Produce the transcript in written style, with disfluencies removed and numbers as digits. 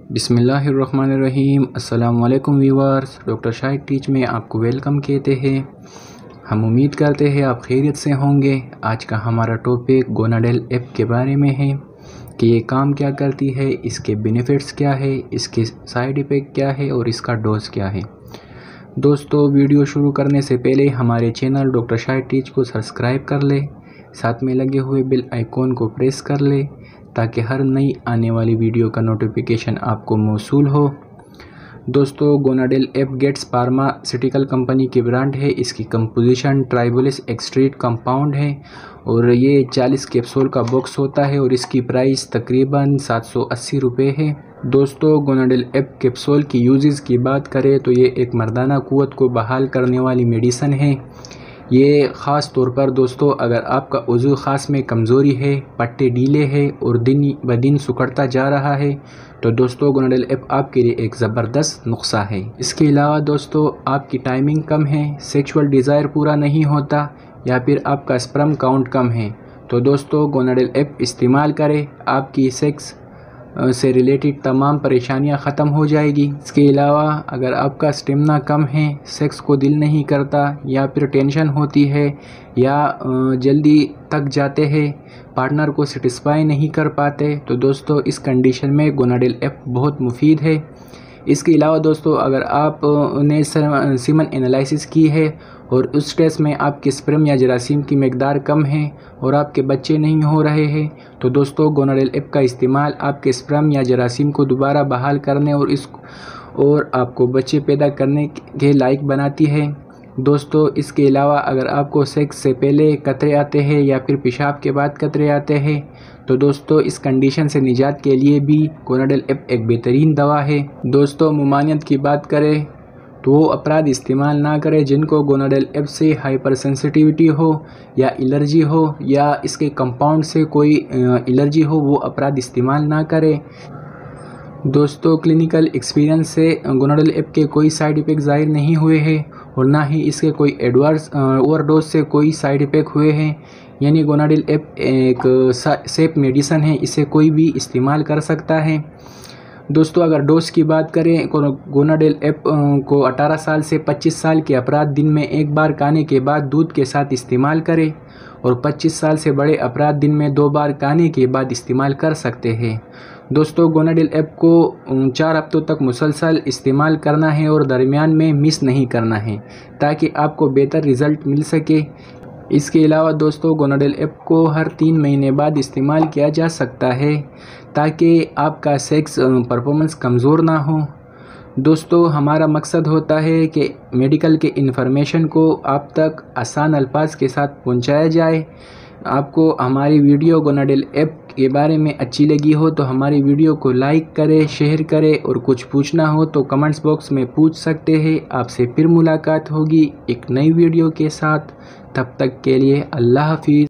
बिस्मिल्लाहिर्रहमानिर्रहीम। अस्सलाम वालेकुम व्यूअर्स, डॉक्टर शाहिद टीच में आपको वेलकम कहते हैं। हम उम्मीद करते हैं आप खैरियत से होंगे। आज का हमारा टॉपिक गोनाडेल ऐप के बारे में है कि ये काम क्या करती है, इसके बेनिफिट्स क्या है, इसके साइड इफ़ेक्ट क्या है और इसका डोज क्या है। दोस्तों, वीडियो शुरू करने से पहले हमारे चैनल डॉक्टर शाहिद टीच को सब्सक्राइब कर ले, साथ में लगे हुए बेल आइकॉन को प्रेस कर ले ताकि हर नई आने वाली वीडियो का नोटिफिकेशन आपको मौसूल हो। दोस्तों, Gonadil F Getz pharmaceutical company की ब्रांड है। इसकी कंपोजिशन ट्राइबोलिस एक्सट्रेट कंपाउंड है और ये 40 कैप्सूल का बॉक्स होता है और इसकी प्राइस तकरीबन 780 रुपये है। दोस्तों, गोनाडेल ऐप कैप्सूल की यूजेस की बात करें तो ये एक मर्दाना क़ुव्वत को बहाल करने वाली मेडिसन है। ये ख़ास तौर पर दोस्तों, अगर आपका उज़ू ख़ास में कमज़ोरी है, पट्टे ढीले हैं और दिन ब दिन सिकुड़ता जा रहा है तो दोस्तों गोनाडेल ऐप आपके लिए एक ज़बरदस्त नुस्खा है। इसके अलावा दोस्तों, आपकी टाइमिंग कम है, सेक्सुअल डिज़ायर पूरा नहीं होता या फिर आपका स्पर्म काउंट कम है तो दोस्तों गोनाडेल ऐप इस्तेमाल करें, आपकी सेक्स से रिलेटेड तमाम परेशानियां ख़त्म हो जाएगी। इसके अलावा अगर आपका स्टेमिना कम है, सेक्स को दिल नहीं करता या फिर टेंशन होती है या जल्दी थक जाते हैं, पार्टनर को सेटिस्फाई नहीं कर पाते तो दोस्तों इस कंडीशन में गोनाडेल ऐप बहुत मुफीद है। इसके अलावा दोस्तों, अगर आपने सीमन एनालिसिस की है और उस टेस्ट में आपके स्पर्म या जरासीम की मकदार कम है और आपके बच्चे नहीं हो रहे हैं तो दोस्तों गोनाडेल ऐप का इस्तेमाल आपके स्पर्म या जरासीम को दोबारा बहाल करने और आपको बच्चे पैदा करने के लायक बनाती है। दोस्तों, इसके अलावा अगर आपको सेक्स से पहले कतरे आते हैं या फिर पेशाब के बाद कतरे आते हैं तो दोस्तों इस कंडीशन से निजात के लिए भी गोनाडेल ऐप एक बेहतरीन दवा है। दोस्तों, ममानियत की बात करें तो वो अपराध इस्तेमाल ना करें जिनको गोनाडेल ऐप से हाइपर सेंसिटिविटी हो या एलर्जी हो या इसके कंपाउंड से कोई एलर्जी हो, वो अपराध इस्तेमाल ना करें। दोस्तों, क्लिनिकल एक्सपीरियंस से गोनाडेल ऐप के कोई साइड इफ़ेक्ट ज़ाहिर नहीं हुए हैं और ना ही इसके कोई एडवर्स ओवरडोज से कोई साइड इफ़ेक्ट हुए हैं। यानी गोनाडेल ऐप एक सेफ मेडिसन है, इसे कोई भी इस्तेमाल कर सकता है। दोस्तों, अगर डोज की बात करें गोनाडेल ऐप को 18 साल से 25 साल के अपराध दिन में एक बार खाने के बाद दूध के साथ इस्तेमाल करें और 25 साल से बड़े अपराध दिन में 2 बार खाने के बाद इस्तेमाल कर सकते हैं। दोस्तों, गोनाडेल ऐप को 4 हफ्तों तक मुसलसल इस्तेमाल करना है और दरमियान में मिस नहीं करना है ताकि आपको बेहतर रिज़ल्ट मिल सके। इसके अलावा दोस्तों, गोनाडेल ऐप को हर 3 महीने बाद इस्तेमाल किया जा सकता है ताकि आपका सेक्स परफॉर्मेंस कमज़ोर ना हो। दोस्तों, हमारा मकसद होता है कि मेडिकल के इन्फॉर्मेशन को आप तक आसान अल्फाज के साथ पहुंचाया जाए। आपको हमारी वीडियो गोनाडेल ऐप के बारे में अच्छी लगी हो तो हमारी वीडियो को लाइक करें, शेयर करें और कुछ पूछना हो तो कमेंट्स बॉक्स में पूछ सकते हैं। आपसे फिर मुलाकात होगी एक नई वीडियो के साथ। तब तक के लिए अल्लाह हाफिज़।